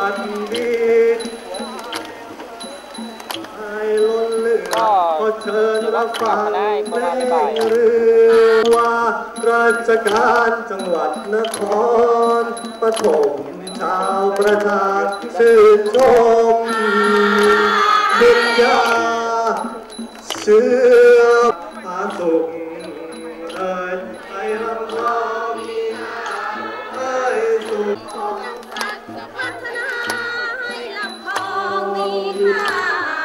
บัดนี้ให้ล้นเหลือก็เชิญรับฟังเพลงเรือว่าราชการจังหวัดนครปฐมชาวประชาชื่นชมบิญญาเชื่อผาสุขเอ่ยไอ้ลำคอมีเอ้ยสุขพัฒนาให้ลำคองมีค่า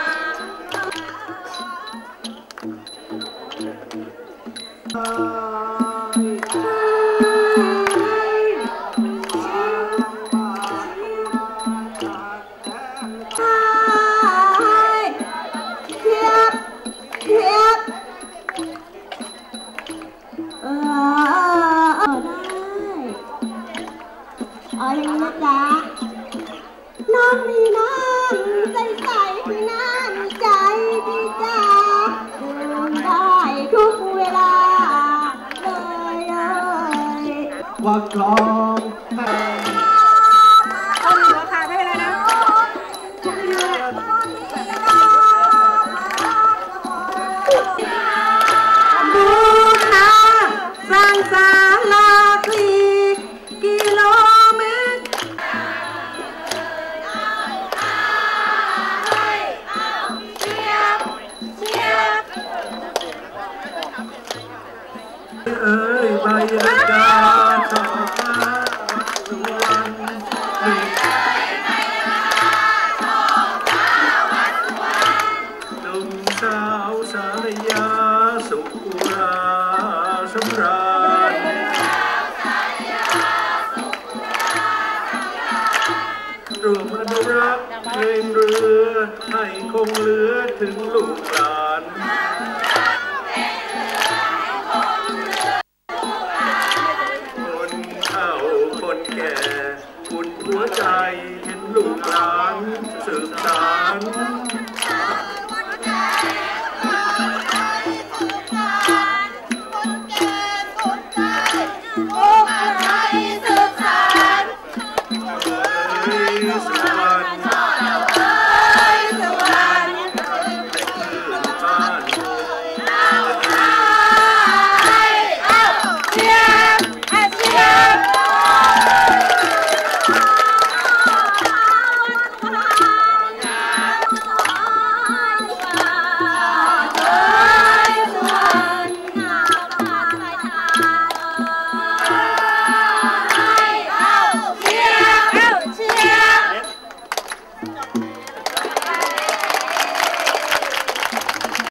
อะไรนะจ๊ะน้องมีน้ำใสๆที่น้ำใจพี่จ๋าดื่มได้ทุกเวลาเลยว่าคลองเอาหนึ่งราคาไม่เป็นไรนะบูชาสร้างศาลากิโลเมตรเอ้ยใบละกาชอบมาวันหนุ่มสาวสารยาสุขุราสำราญรวมอนุรักษ์เพลงเรือให้คงเหลือถึงลูกหลานคนเฒ่าคนแก่อุ่นหัวใจเห็นลูกหลานสืบสานสุวรรณ